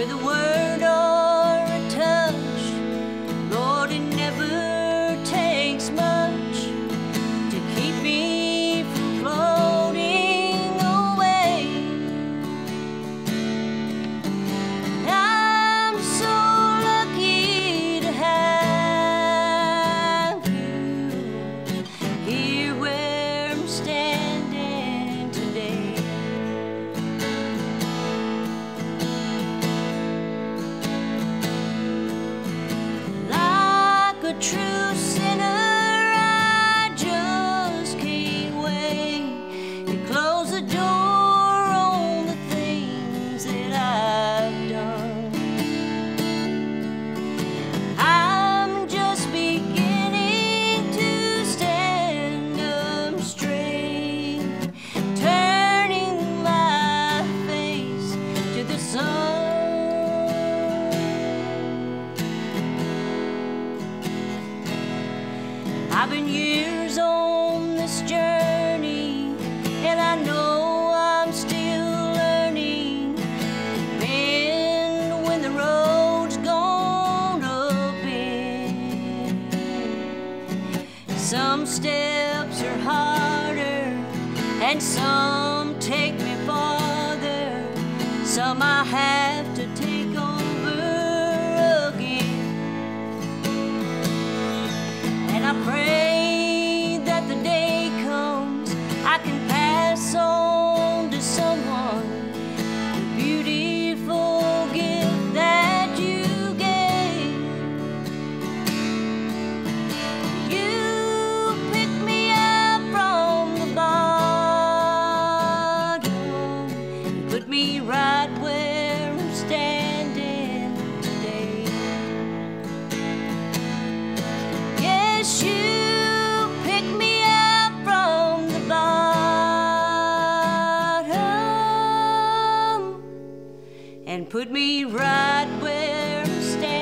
with a word or a touch. Lord, it never takes much to keep me from floating away. I'm so lucky to have you here where I'm standing today. Like a true sinner, I just can't wait to close the door on the things that I've done. I'm just beginning to stand up straight, turning my face to the sun. I've been years on this journey, and I know I'm still learning. And when the road's gonna bend, some steps are harder, and some take me farther. Some I have to take over again. And I pray that the day comes I can pass on to someone the beautiful gift that you gave. You picked me up from the bottom and put me right where I'm standing today. Yes, you picked me up from the bottom and put me right where I'm standing.